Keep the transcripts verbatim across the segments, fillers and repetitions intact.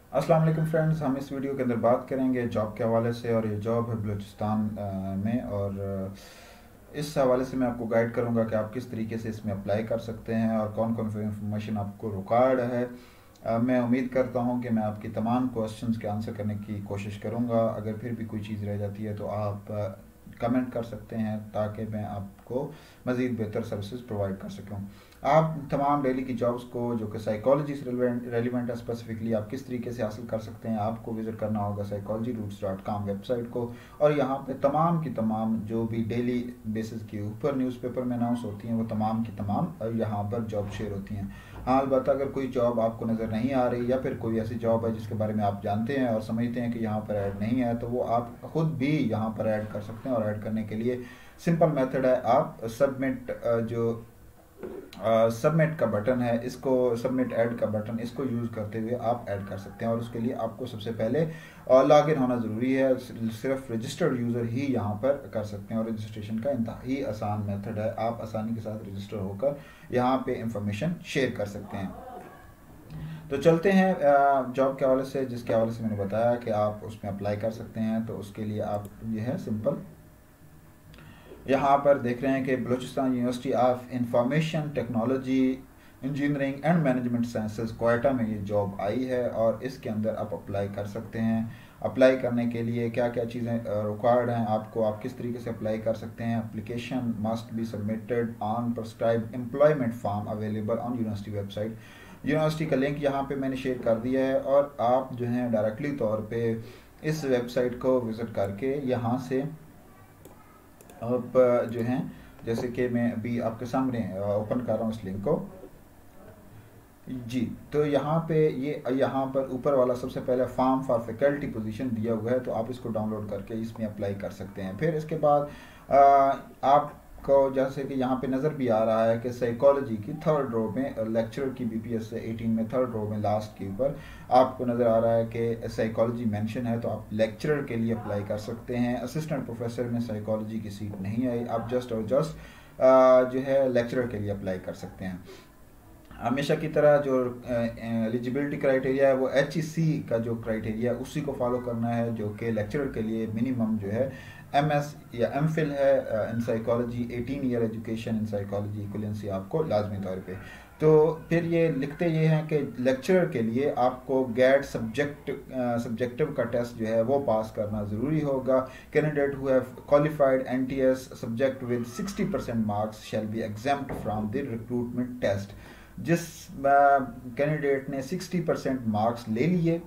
अस्सलाम वालेकुम फ्रेंड्स, हम इस वीडियो के अंदर बात करेंगे जॉब के हवाले से। और ये जॉब है बलूचिस्तान अ, में। और अ, इस हवाले से मैं आपको गाइड करूंगा कि आप किस तरीके से इसमें अप्लाई कर सकते हैं और कौन कौन सी इंफॉर्मेशन आपको रिक्वायर्ड है। अ, मैं उम्मीद करता हूं कि मैं आपकी तमाम क्वेश्चंस के आंसर करने की कोशिश करूंगा। अगर फिर भी कोई चीज़ रह जाती है तो आप कमेंट कर सकते हैं ताकि मैं आपको मज़ीद बेहतर सर्विसेज प्रोवाइड कर सकूँ। आप तमाम डेली की जॉब्स को जो कि साइकोलॉजी से रेलिवेंट है, स्पेसिफिकली आप किस तरीके से हासिल कर सकते हैं, आपको विजिट करना होगा psychology roots dot com website को। और यहाँ पे तमाम की तमाम जो भी डेली बेसिस के ऊपर न्यूज़पेपर में अनाउंस होती हैं वो तमाम की तमाम यहाँ पर जॉब शेयर होती हैं। हाँ, अलबत्ता अगर कोई जॉब आपको नज़र नहीं आ रही या फिर कोई ऐसी जॉब है जिसके बारे में आप जानते हैं और समझते हैं कि यहाँ पर ऐड नहीं है, तो वो आप खुद भी यहाँ पर ऐड कर सकते हैं। और ऐड करने के लिए सिंपल मेथड है, आप सबमिट जो सबमिट का बटन है, इसको सबमिट ऐड का बटन, इसको यूज़ करते हुए आप ऐड कर सकते हैं। और उसके लिए आपको सबसे पहले लॉग इन होना ज़रूरी है। सिर्फ रजिस्टर्ड यूज़र ही यहाँ पर कर सकते हैं और रजिस्ट्रेशन का इंतहाई आसान मेथड है। आप आसानी के साथ रजिस्टर होकर यहाँ पे इंफॉर्मेशन शेयर कर सकते हैं। तो चलते हैं जॉब के हवाले से, जिसके हवाले से मैंने बताया कि आप उसमें अप्लाई कर सकते हैं। तो उसके लिए आप ये है सिंपल, यहाँ पर देख रहे हैं कि Balochistan university of information technology engineering and management sciences Quetta में ये जॉब आई है और इसके अंदर आप अप्लाई कर सकते हैं। अप्लाई करने के लिए क्या क्या चीज़ें रिक्वायर्ड हैं आपको, आप किस तरीके से अप्लाई कर सकते हैं। Application must be submitted on prescribed employment form available on university website. University का लिंक यहाँ पे मैंने शेयर कर दिया है और आप जो है डायरेक्टली तौर पे इस वेबसाइट को विज़िट करके यहाँ से आप जो हैं, जैसे कि मैं अभी आपके सामने ओपन कर रहा हूँ इस लिंक को जी। तो यहाँ पे ये यहाँ पर ऊपर वाला सबसे पहले फॉर्म फॉर फैकल्टी पोजीशन दिया हुआ है, तो आप इसको डाउनलोड करके इसमें अप्लाई कर सकते हैं। फिर इसके बाद आ, आपको जैसे कि यहाँ पे नज़र भी आ रहा है कि साइकोलॉजी की थर्ड रो में लेक्चरर की बीपीएस से एटीन में थर्ड रो में लास्ट के ऊपर आपको नज़र आ रहा है कि साइकोलॉजी मेंशन है, तो आप लेक्चरर के लिए अप्लाई कर सकते हैं। असिस्टेंट प्रोफेसर में साइकोलॉजी की सीट नहीं आई, आप जस्ट और जस्ट जो है लेक्चरर के लिए अप्लाई कर सकते हैं। हमेशा की तरह जो एलिजिबिलिटी क्राइटेरिया है वो एच ई सी का जो क्राइटेरिया है उसी को फॉलो करना है, जो कि लेक्चरर के लिए मिनिमम जो है एम एस या एम फिल है in psychology, eighteen year education in psychology equivalency आपको लाजमी तौर पे। तो फिर ये लिखते ये हैं कि लेक्चरर के लिए आपको गैट सब्जेक्ट सब्जेक्टिव का टेस्ट जो है वो पास करना ज़रूरी होगा। Candidate who have qualified N T S subject with sixty percent marks shall be exempt from the recruitment test. जिस कैंडिडेट ने सिक्सटी परसेंट मार्क्स ले लिए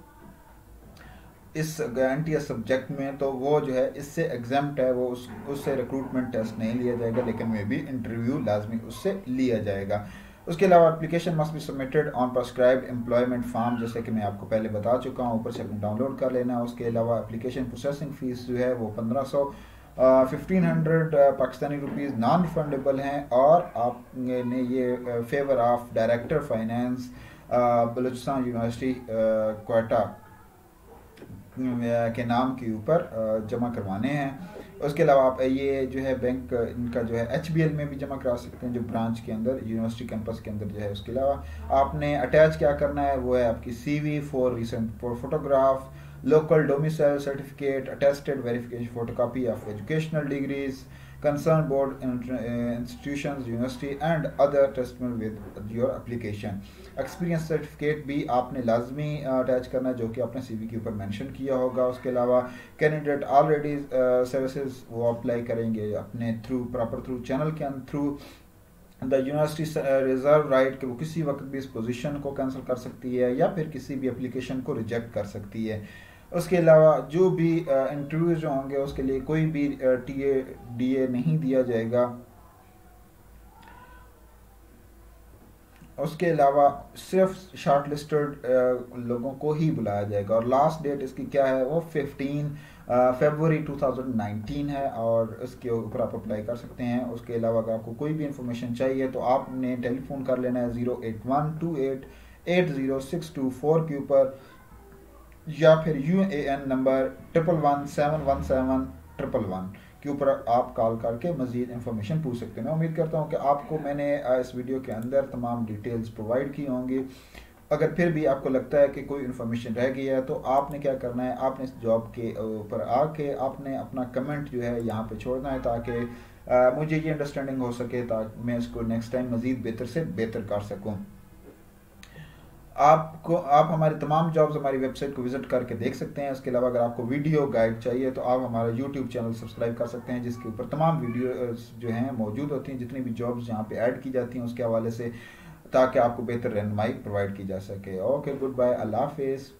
इस एन टी एस सब्जेक्ट में, तो वो जो है इससे एग्जाम्प्ट है, वो उस उससे रिक्रूटमेंट टेस्ट नहीं लिया जाएगा, लेकिन में भी इंटरव्यू लाजमी उससे लिया जाएगा। उसके अलावा application must be submitted on prescribed employment form, जैसे कि मैं आपको पहले बता चुका हूँ, ऊपर से अपने डाउनलोड कर लेना है। उसके अलावा एप्लीकेशन प्रोसेसिंग फीस जो है वो पंद्रह सौ fifteen hundred Pakistani rupees non refundable हैं। और आपने ये favour of director finance Balochistan university Quetta के नाम के ऊपर जमा करवाने हैं। उसके अलावा आप ये जो है बैंक इनका जो है एच बी एल में भी जमा करा सकते हैं, जो ब्रांच के अंदर यूनिवर्सिटी कैंपस के अंदर जो है। उसके अलावा आपने अटैच क्या करना है वो है आपकी C V four recent photograph, local domicile certificate, attested verification photocopy of educational degrees, concerned board institutions, university and other testimony with your application. Experience certificate भी आपने लाजमी अटैच करना है, जो कि आपने सीवी के ऊपर मेंशन किया होगा। उसके अलावा कैंडिडेट ऑलरेडी सर्विसेज वो अप्लाई करेंगे अपने थ्रू प्रॉपर थ्रू चैनल के through the university reserve right कि वो किसी वक्त भी इस पोजीशन को कैंसिल कर सकती है या फिर किसी भी एप्लीकेशन को रिजेक्ट कर सकती है। उसके अलावा जो भी इंटरव्यूज जो होंगे उसके लिए कोई भी टी ए डी ए नहीं दिया जाएगा। उसके अलावा सिर्फ शॉर्ट लिस्टेड लोगों को ही बुलाया जाएगा। और लास्ट डेट इसकी क्या है वो fifteen February two thousand nineteen है और इसके ऊपर आप अप्लाई कर सकते हैं। उसके अलावा अगर आपको कोई भी इंफॉर्मेशन चाहिए तो आपने टेलीफोन कर लेना है zero eight one two eight eight zero six two four के ऊपर, या फिर U A N number triple one seven one seven triple one के ऊपर आप कॉल करके मज़ीद इन्फॉर्मेशन पूछ सकते हैं। मैं उम्मीद करता हूँ कि आपको मैंने इस वीडियो के अंदर तमाम डिटेल्स प्रोवाइड की होंगी। اگر پھر بھی آپ کو لگتا ہے کہ کوئی انفارمیشن رہ گئی ہے تو آپ نے کیا کرنا ہے، آپ نے اس جاب کے اوپر آ کے آپ نے اپنا کمنٹ جو ہے یہاں پہ چھوڑنا ہے، تاکہ مجھے یہ انڈرسٹینڈنگ ہو سکے، تاکہ میں اس کو نیکسٹ ٹائم مزید بہتر سے بہتر کر سکوں۔ آپ کو آپ ہماری تمام جابز ہماری ویب سائٹ کو وزٹ کر کے دیکھ سکتے ہیں۔ اس کے علاوہ اگر آپ کو ویڈیو گائیڈ چاہیے تو آپ ہمارا یوٹیوب چینل سبسکرائب کر سکتے ہیں، جس کے اوپر تمام ویڈیوز جو ہیں موجود ہوتی ہیں، جتنی بھی جابز یہاں پہ ایڈ کی جاتی ہیں اس کے حوالے سے، تاکہ آپ کو بہتر رہنمائی پرووائڈ کی جا سکے۔ اوکے، گڈ بائے، اللہ حافظ۔